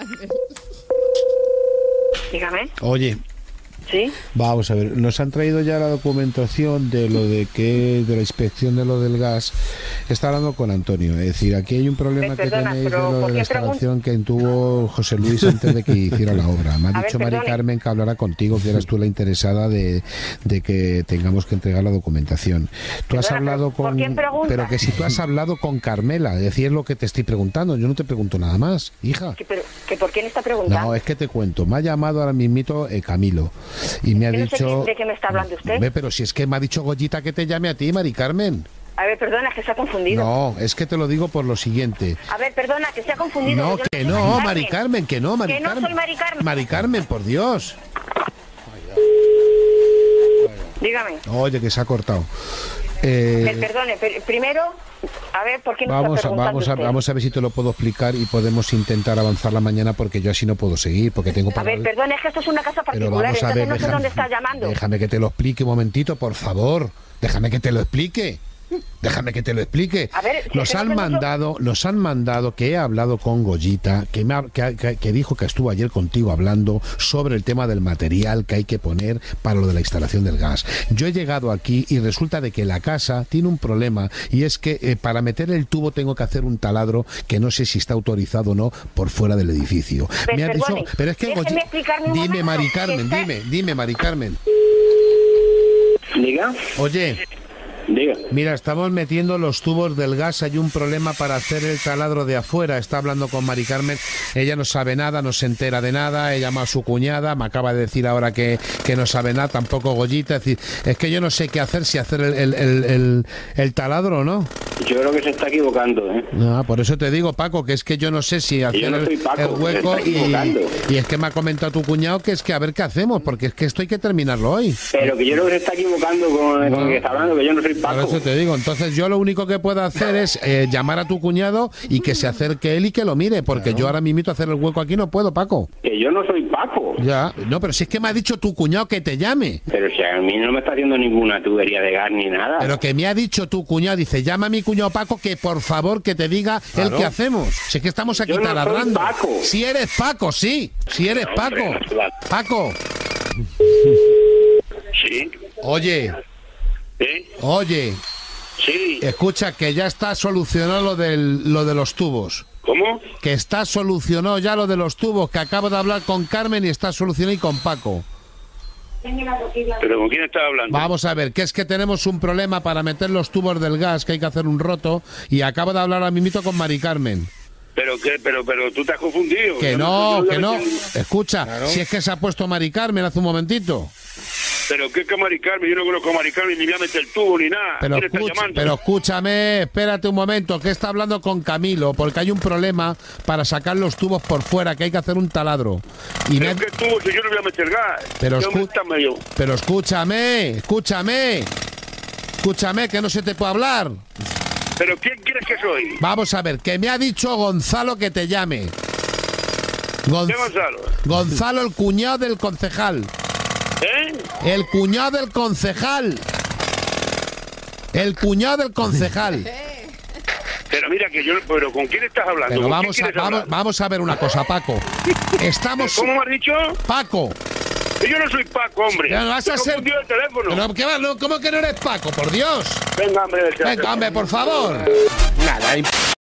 Dígame. Oye, ¿Sí? vamos a ver, nos han traído ya la documentación de lo de la inspección de lo del gas. Está hablando con Antonio, es decir, aquí hay un problema que Perdona, tenéis de pero lo de ¿por la qué instalación que tuvo José Luis antes de que hiciera la obra. Me ha dicho Mari perdone. Carmen que hablará contigo, que eras tú la interesada de que tengamos que entregar la documentación. Tú has Perdona, hablado ¿por quién pregunta? pero que si tú has hablado con Carmela, es decir, es lo que te estoy preguntando, yo no te pregunto nada más, hija. ¿Que por quién está preguntando? No, es que te cuento, me ha llamado ahora mismito Camilo y me ha Yo no sé dicho... de qué me está hablando usted. Hombre, pero si es que me ha dicho Goyita que te llame a ti, Mari Carmen. A ver, perdona, que se ha confundido. No, es que te lo digo por lo siguiente. A ver, perdona, que se ha confundido. No, Yo que soy no, Mari Carmen, que no, Mari Que no Carmen. soy Mari Carmen. Mari Carmen, por Dios. Dígame. Oye, que se ha cortado. Perdone, primero, a ver, ¿por qué no está preguntando usted? Vamos a ver si te lo puedo explicar y podemos intentar avanzar la mañana porque yo así no puedo seguir, porque tengo A ver, perdone, es que esto es una casa Pero particular, vamos a entonces ver, no sé dónde está llamando. déjame que te lo explique un momentito, por favor. Déjame que te lo explique. Déjame que te lo explique. A ver, si nos han mandado que he hablado con Goyita, que dijo que estuvo ayer contigo hablando sobre el tema del material que hay que poner para lo de la instalación del gas. Yo he llegado aquí y resulta de que la casa tiene un problema y es que para meter el tubo tengo que hacer un taladro que no sé si está autorizado o no por fuera del edificio. Me ha dicho, pero es que dime, Mari Carmen, dime, Mari Carmen. Diga. Oye. Diga. Mira, estamos metiendo los tubos del gas, hay un problema para hacer el taladro de afuera. Está hablando con Mari Carmen, ella no sabe nada, no se entera de nada, he llamado a su cuñada, me acaba de decir ahora que no sabe nada, tampoco Goyita, es decir, es que yo no sé qué hacer, si hacer el taladro o no. Yo creo que se está equivocando, ¿eh? No, por eso te digo, Paco, que es que yo no sé si hacer el hueco y es que me ha comentado tu cuñado que es que a ver qué hacemos, porque es que esto hay que terminarlo hoy. Pero que yo creo que se está equivocando con lo que está hablando, que yo no soy Paco. Por eso te digo, entonces yo lo único que puedo hacer es llamar a tu cuñado y que se acerque él y que lo mire, porque yo ahora mismo hacer el hueco aquí no puedo, Paco. Que yo no soy Paco. Ya, no, pero si es que me ha dicho tu cuñado que te llame. Pero si a mí no me está haciendo ninguna tubería de gas ni nada. Pero que me ha dicho tu cuñado, dice, llama a mi cuñado Paco que por favor que te diga el que hacemos. Si es que estamos aquí taladrando. No soy Paco. Si eres Paco, sí, si eres Paco. Paco. Sí. Oye. ¿Sí? Oye. Sí. Escucha, que ya está solucionado lo de los tubos. ¿Cómo? Que está solucionado ya lo de los tubos, que acabo de hablar con Carmen y está solucionado y con Paco. ¿Pero con quién estás hablando? Vamos a ver, que es que tenemos un problema para meter los tubos del gas, que hay que hacer un roto, y acabo de hablar a mimito con Mari Carmen. ¿Pero qué? Pero tú te has confundido. Que no. Escucha, claro. Si es que se ha puesto Mari Carmen hace un momentito. ¿Pero qué es Mari Carmen? Yo no conozco a Mari Carmen, ni voy a meter el tubo, ni nada. Pero escúchame, espérate un momento, que está hablando con Camilo, porque hay un problema para sacar los tubos por fuera, que hay que hacer un taladro. ¿Pero qué tubo? Si yo no voy a meter gas. Pero escúchame, que no se te puede hablar. ¿Pero quién crees que soy? Vamos a ver, que me ha dicho Gonzalo que te llame. ¿Qué Gonzalo? Gonzalo, el cuñado del concejal. ¿Eh? El cuñado del concejal. El cuñado del concejal. Pero mira que yo... ¿Pero con quién estás hablando? Pero vamos a ver una cosa, Paco. Estamos... ¿Cómo me has dicho? Paco. Yo no soy Paco, hombre. Pero vas a ser... el teléfono. Pero, ¿qué va? ¿Cómo que no eres Paco? Por Dios. Venga, hombre. Venga, hombre, por favor. Nada,